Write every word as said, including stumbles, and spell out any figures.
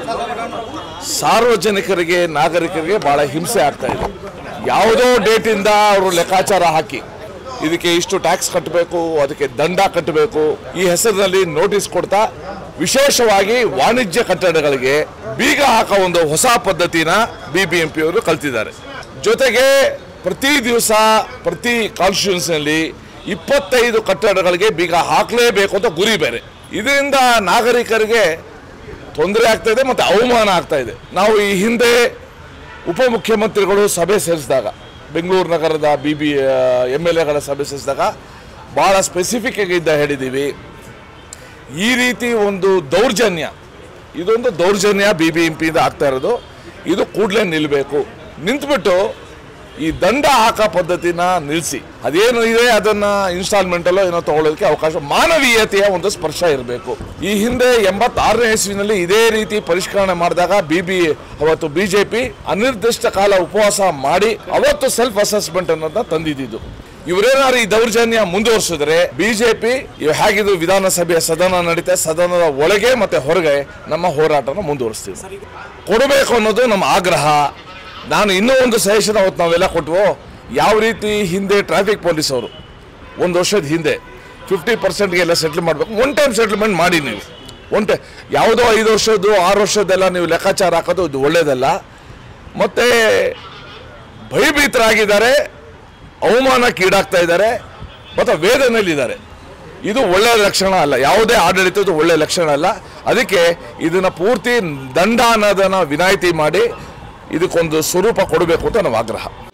ಸಾರ್ವಜನಿಕರಿಗೆ ನಾಗರಿಕರಿಗೆ ಭಾಳ ಹಿಂಸೆ ಆಗ್ತಾ ಇದೆ. ಯಾವುದೋ ಡೇಟಿಂದ ಅವರು ಲೆಕ್ಕಾಚಾರ ಹಾಕಿ ಇದಕ್ಕೆ ಇಷ್ಟು ಟ್ಯಾಕ್ಸ್ ಕಟ್ಟಬೇಕು, ಅದಕ್ಕೆ ದಂಡ ಕಟ್ಟಬೇಕು, ಈ ಹೆಸರಿನಲ್ಲಿ ನೋಟಿಸ್ ಕೊಡ್ತಾ ವಿಶೇಷವಾಗಿ ವಾಣಿಜ್ಯ ಕಟ್ಟಡಗಳಿಗೆ ಬೀಗ ಹಾಕೋ ಒಂದು ಹೊಸ ಪದ್ಧತಿನ ಬಿ ಬಿ ಎಂ ಪಿ ಅವರು ಕಲ್ತಿದ್ದಾರೆ. ಜೊತೆಗೆ ಪ್ರತಿ ದಿವಸ ಪ್ರತಿ ಕಾನ್ಸ್ಟಿಟ್ಯೂನ್ಸಿನಲ್ಲಿ ಇಪ್ಪತ್ತೈದು ಕಟ್ಟಡಗಳಿಗೆ ಬೀಗ ಹಾಕಲೇಬೇಕು ಅಂತ ಗುರಿ ಬೇರೆ. ಇದರಿಂದ ನಾಗರಿಕರಿಗೆ ತೊಂದರೆ ಆಗ್ತಾ ಇದೆ ಮತ್ತು ಅವಮಾನ ಆಗ್ತಾ ಇದೆ. ನಾವು ಈ ಹಿಂದೆ ಉಪಮುಖ್ಯಮಂತ್ರಿಗಳು ಸಭೆ ಸೇರಿಸಿದಾಗ, ಬೆಂಗಳೂರು ನಗರದ ಬಿ ಬಿ ಎಮ್ ಎಲ್ ಎಗಳ ಸಭೆ ಸೇರಿಸಿದಾಗ ಭಾಳ ಸ್ಪೆಸಿಫಿಕ್ ಆಗಿದ್ದ ಹೇಳಿದ್ದೀವಿ, ಈ ರೀತಿ ಒಂದು ದೌರ್ಜನ್ಯ, ಇದೊಂದು ದೌರ್ಜನ್ಯ ಬಿ ಬಿ ಎಂ ಪಿಯಿಂದ ಆಗ್ತಾ ಇರೋದು, ಇದು ಕೂಡಲೇ ನಿಲ್ಲಬೇಕು. ನಿಂತುಬಿಟ್ಟು ಈ ದಂಡ ಹಾಕೋ ಪದ್ಧತಿನ ನಿಲ್ಲಿಸಿ, ಅದೇನು ಇದೆ ಅದನ್ನು ಇನ್ಸ್ಟಾಲ್ಮೆಂಟಲ್ಲೋ ಏನೋ ತಗೊಳ್ಳೋದಕ್ಕೆ ಅವಕಾಶ, ಮಾನವೀಯತೆಯ ಒಂದು ಸ್ಪರ್ಶ ಇರಬೇಕು. ಈ ಹಿಂದೆ ಎಂಬತ್ತಾರನೇ ಇಸ್ವಿನಲ್ಲಿ ಇದೇ ರೀತಿ ಪರಿಷ್ಕರಣೆ ಮಾಡಿದಾಗ ಬಿ ಬಿ ಅವತ್ತು ಬಿ ಜೆ ಪಿ ಅನಿರ್ದಿಷ್ಟ ಕಾಲ ಉಪವಾಸ ಮಾಡಿ ಅವತ್ತು ಸೆಲ್ಫ್ ಅಸೆಸ್ಮೆಂಟ್ ಅನ್ನೋದನ್ನ ತಂದಿದ್ದು. ಇವರೇನಾದ್ರು ಈ ದೌರ್ಜನ್ಯ ಮುಂದುವರಿಸಿದ್ರೆ ಬಿಜೆಪಿ ಹೇಗಿದ್ದು ವಿಧಾನಸಭೆಯ ಸದನ ನಡೀತಾ, ಸದನದ ಒಳಗೆ ಮತ್ತೆ ಹೊರಗೆ ನಮ್ಮ ಹೋರಾಟನ ಮುಂದುವರಿಸ್ತೀವಿ. ಕೊಡಬೇಕು ಅನ್ನೋದು ನಮ್ಮ ಆಗ್ರಹ. ನಾನು ಇನ್ನೂ ಒಂದು ಸಜೆಷನ್ ಅವತ್ತು ನಾವೆಲ್ಲ ಕೊಟ್ವು, ಯಾವ ರೀತಿ ಹಿಂದೆ ಟ್ರಾಫಿಕ್ ಪೊಲೀಸ್ ಅವರು ಒಂದು ವರ್ಷದ ಹಿಂದೆ ಫಿಫ್ಟಿ ಪರ್ಸೆಂಟ್ಗೆ ಎಲ್ಲ ಸೆಟ್ಲ್ ಮಾಡಬೇಕು, ಒನ್ ಟೈಮ್ ಸೆಟ್ಲ್ಮೆಂಟ್ ಮಾಡಿ ನೀವು ಒನ್ ಟೈಮ್, ಯಾವುದೋ ಐದು ವರ್ಷದ್ದು ಆರು ವರ್ಷದ್ದೆಲ್ಲ ನೀವು ಲೆಕ್ಕಾಚಾರ ಹಾಕೋದು ಇದು ಒಳ್ಳೇದಲ್ಲ. ಮತ್ತು ಭಯಭೀತರಾಗಿದ್ದಾರೆ, ಅವಮಾನಕ್ಕೀಡಾಗ್ತಾ ಇದ್ದಾರೆ ಮತ್ತು ವೇದನೆಯಲ್ಲಿದ್ದಾರೆ. ಇದು ಒಳ್ಳೆಯ ಲಕ್ಷಣ ಅಲ್ಲ, ಯಾವುದೇ ಆಡಳಿತದ್ದು ಒಳ್ಳೆಯ ಲಕ್ಷಣ ಅಲ್ಲ. ಅದಕ್ಕೆ ಇದನ್ನು ಪೂರ್ತಿ ದಂಡ ಅನ್ನೋದನ್ನು ವಿನಾಯಿತಿ ಮಾಡಿ ಇದಕ್ಕೊಂದು ಸ್ವರೂಪ ಕೊಡಬೇಕು ಅಂತ ನಾವು ಆಗ್ರಹ.